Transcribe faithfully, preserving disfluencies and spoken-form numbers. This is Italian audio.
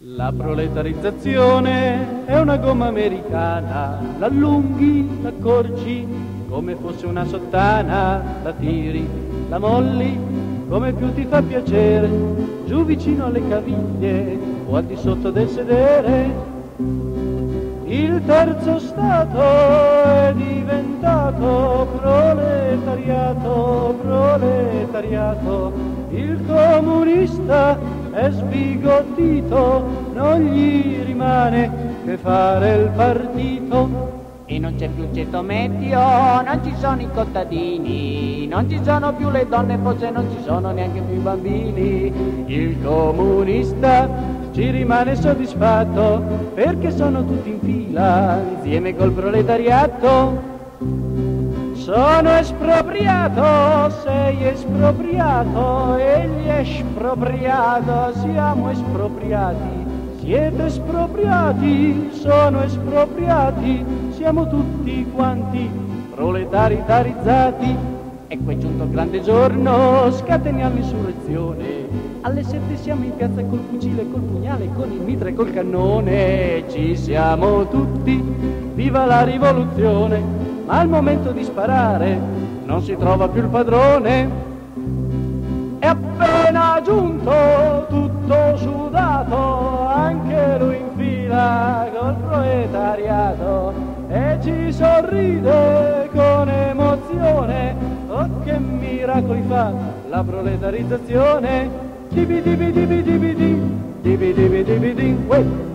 La proletarizzazione è una gomma americana, l'allunghi, l'accorci come fosse una sottana, la tiri, la molli come più ti fa piacere, giù vicino alle caviglie o al di sotto del sedere. Il terzo Stato è diventato proletariato, proletariato, il comunista è sbigottito, non gli rimane che fare il partito. E non c'è più ceto medio, non ci sono i contadini, non ci sono più le donne, forse non ci sono neanche più i bambini. Il comunista ci rimane soddisfatto perché sono tutti in fila insieme col proletariato. Sono espropriato, sei espropriato, egli è espropriato, siamo espropriati. Siete espropriati, sono espropriati, siamo tutti quanti proletarizzati. Ecco è giunto il grande giorno, scateniamo l'insurrezione. Alle sette siamo in piazza col fucile, col pugnale, con il mitra e col cannone. Ci siamo tutti, viva la rivoluzione. Ma al momento di sparare non si trova più il padrone. È appena giunto, tutto sudato, anche lui in fila col proletariato e ci sorride con emozione. Oh, che miracoli fa la proletarizzazione! Dibi dibi dibi dibi di, dibi dibi dibi di, uè.